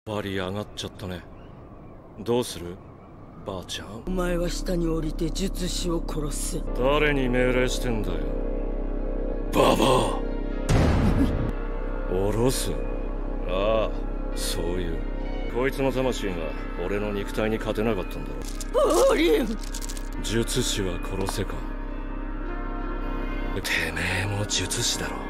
バリ上がっちゃったね。どうするばあちゃん。 お前は下に降りて術師を殺す。 誰に命令してんだよババア。下ろす。ああ、そういう。こいつの魂が俺の肉体に勝てなかったんだろ。 オーリン。 術師は殺せか。てめえも術師だろ。